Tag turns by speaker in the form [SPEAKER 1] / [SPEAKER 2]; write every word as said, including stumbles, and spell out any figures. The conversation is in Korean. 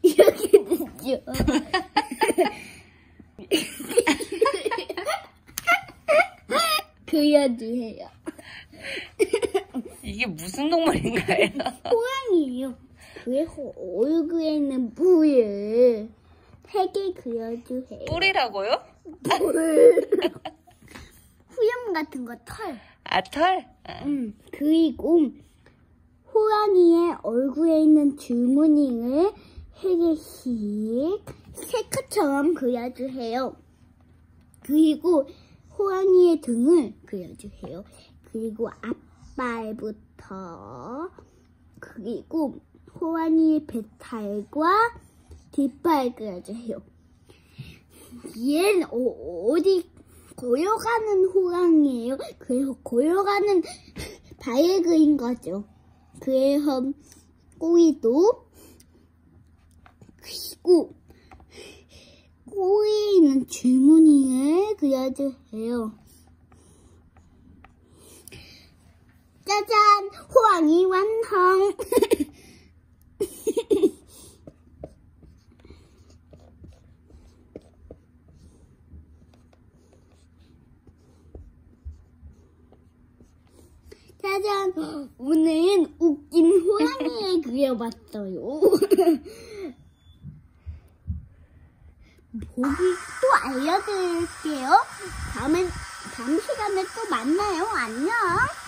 [SPEAKER 1] 이렇게 됐죠. 그려도 해요.
[SPEAKER 2] 이게 무슨 동물인가요?
[SPEAKER 1] 호랑이에요. 그래서 얼굴에 있는 뿔을 세 개 그려도 해요.
[SPEAKER 2] 뿔이라고요?
[SPEAKER 1] 뿔. 후염 같은 거 털.
[SPEAKER 2] 아, 털? 아.
[SPEAKER 1] 음, 그리고 호랑이의 얼굴에 있는 줄무늬를 세 개씩 세크처럼 그려주세요. 그리고 호랑이의 등을 그려주세요. 그리고 앞발부터 그리고 호랑이의 배탈과 뒷발 그려주세요. 얘는 어, 어디 고여가는 호랑이에요. 그래서 고여가는 발을 그린 거죠. 그래서 꼬리도 그리고 꼬리에 있는 줄무늬를 그려주세요. 짜잔! 호랑이 완성! 짜잔! 오늘은 웃긴 호랑이를 그려봤어요. 보기 또 알려드릴게요. 다음엔, 다음 시간에 또 만나요. 안녕!